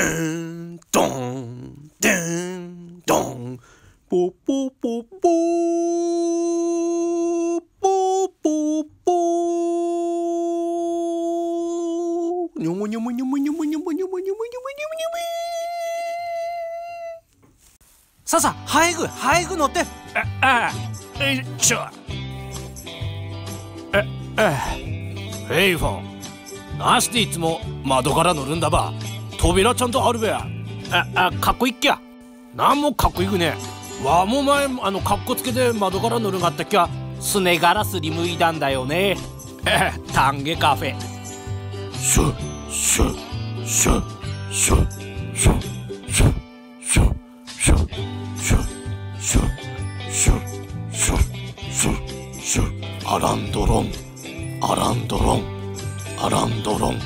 ンドンデンドンポポポポポポポニョモニョモニョモニョモニョモニョモニョモニョモニョモニョモニョモさあさあ早く乗って。よいしょ。ヘイフォン、なしていつも窓から乗るんだば。扉ちゃんとあるべや。かっこいいっきゃ。なんもかっこいいくね。わも前かっこつけて窓から乗るんがあったっきゃ。すねガラすりむいだんだよね。丹下カフェ。シュシュシュシュシュシュシュシュシュシュシュシュシュシュアランドロンアランドロンアランドロン。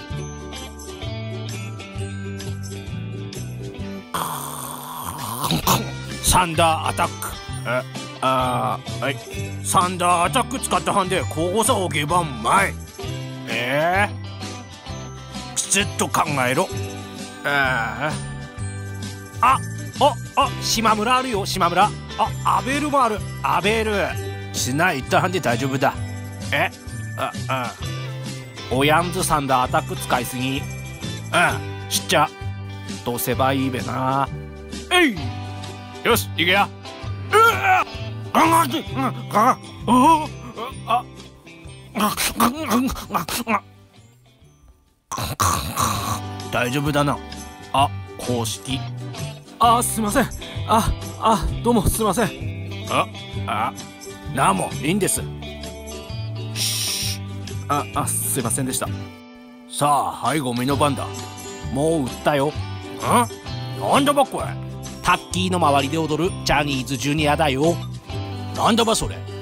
サンダーアタック。はい。サンダーアタック使ったはんで交互さをけばんまい。きちっと考えろ。島村あるよ、島村。アベルもある。アベルしないったはんで大丈夫だ。おやんずサンダーアタック使いすぎ。しっちゃどうせばいいべな。よし、いけや。大丈夫だな。公式。すいません。どうもすいません。なあ、もういいんです。すいませんでした。さあ、はい、ゴミの番だ。もう売ったよ。なんだばこれ。タッキーの周りで踊るジャニーズジュニアだよ。なんだばそれ。